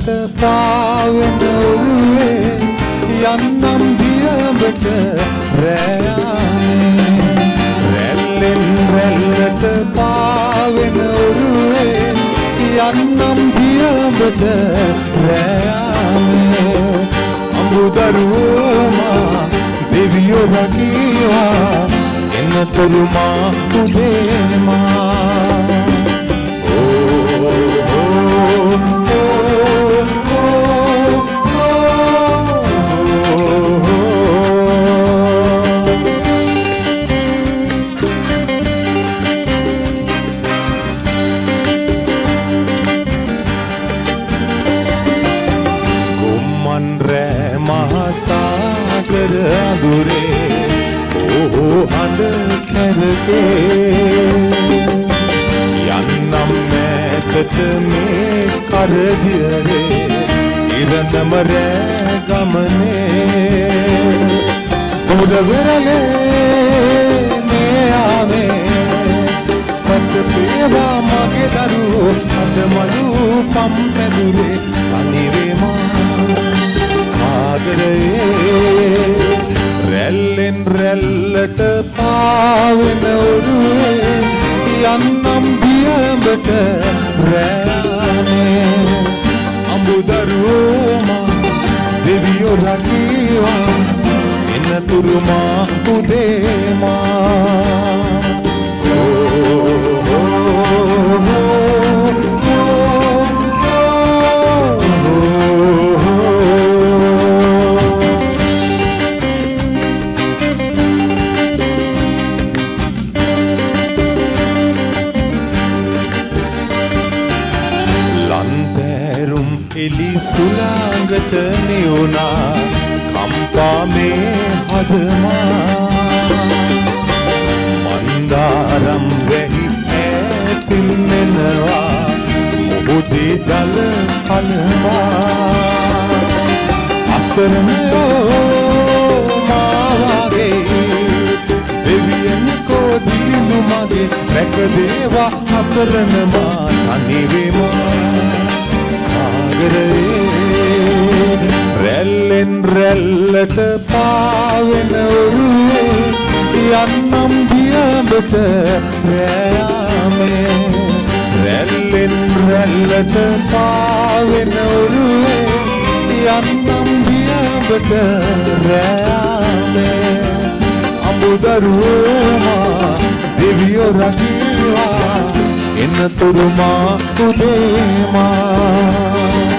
පාවෙන ඔරුවේ යන්නම් දියඹට රැයානේ රැල්ලෙන් රැල්ලට පාවෙන ඔරුවේ යන්නම් දියඹට රැයානේ අඹුදරුවෝමා දෙවියෝ රකීවා එන්නතුරුමා උදේමා මහසාගර අඳුරේ ඕ හඬ කැරකේ යන්නම් මෑතට මේ කරදියරේ ඉරදම රෑ ගමනේ උඩවරලේ මේ ආවේ සත්පේවා මගේ දරුවෝ අදමලු පම්පැදුරේ අනිවේමා රැල්ලෙන් රැල්ලට පාවෙන ඔරුවේ යන්නම් දියඹට රැයානේ අඹුදරුවෝමා දෙවියෝ රකීවා එන්නතුරුමා උදේමා එලි සුළඟට නියුණා කම්පා මේ හදමා මන්දාරම් වැහි ඈතින්නෙනවා මොහොතේ ජල කලමා අසරණයෝ මාවාගේ දෙවියන් කොදිනු මගේ රැකදේවා අසරණමා තනිවෙමා රැල්ලෙන් රැල්ලට පාවෙන ඔරුවේ යන්නම් දියඹට රැයානේ රැල්ලෙන් රැල්ලට පාවෙන ඔරුවේ යන්නම් දියඹට රැයානේ අඹුදරුවෝමා දෙවියෝ රකීවා එන්නතුරුමා උදේමා